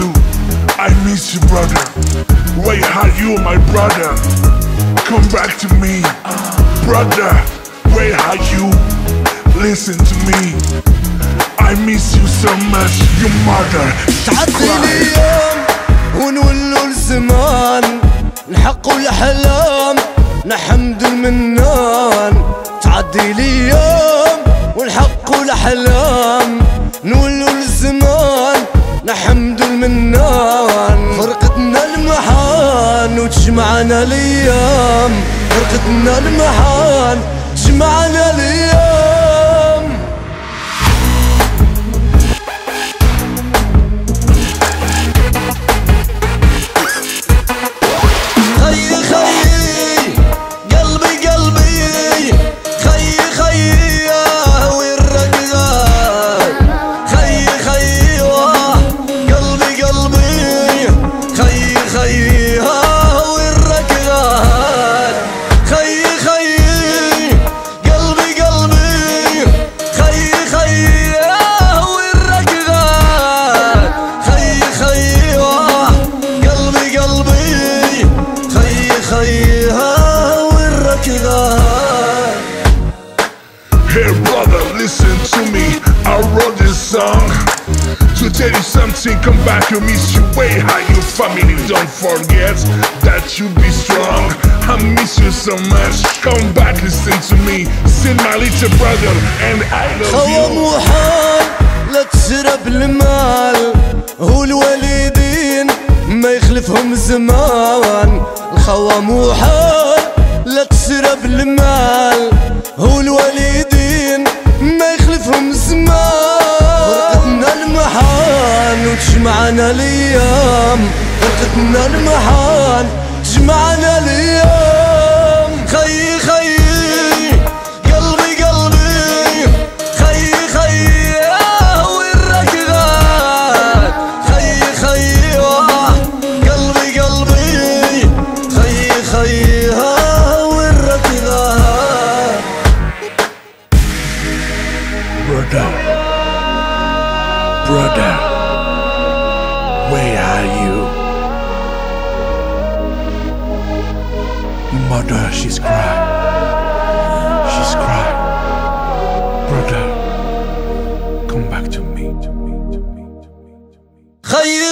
you? I miss you, brother. Where are you, my brother? Come back to me, brother. Where are you? Listen to me. I miss you so much, your mother. تعدي الأيام ونولوا الزمان، نحقوا الأحلام نحمد المنان. تعدي الأيام ونحقوا الأحلام، نولوا الزمان نحمد المنان. فرقتنا المحان وتجمعنا الأيام، فرقتنا المحان تجمعنا الأيام. Hey brother, listen to me. I wrote this song to tell you something. Come back, I miss you. Way high, your family. Don't forget that you be strong. I miss you so much. Come back, listen to me. Still my little brother, and I love you. محال لا تشرب المال، هو الوالدين ما يخلفهم زمان. الخوا محال لا تشرب المال، هو الوالدين ما يخلفهم زمان. فرقتنا المحان وتجمعنا الايام، فرقتنا المحان تجمعنا الايام. خيي خيي قلبي قلبي، خيي خيي وينك غاد. خيي خيي قلبي قلبي، خيي خيي وينك غاد. Brother, brother, where are you? Mother, she's crying. She's crying. Brother, come back to me. خيي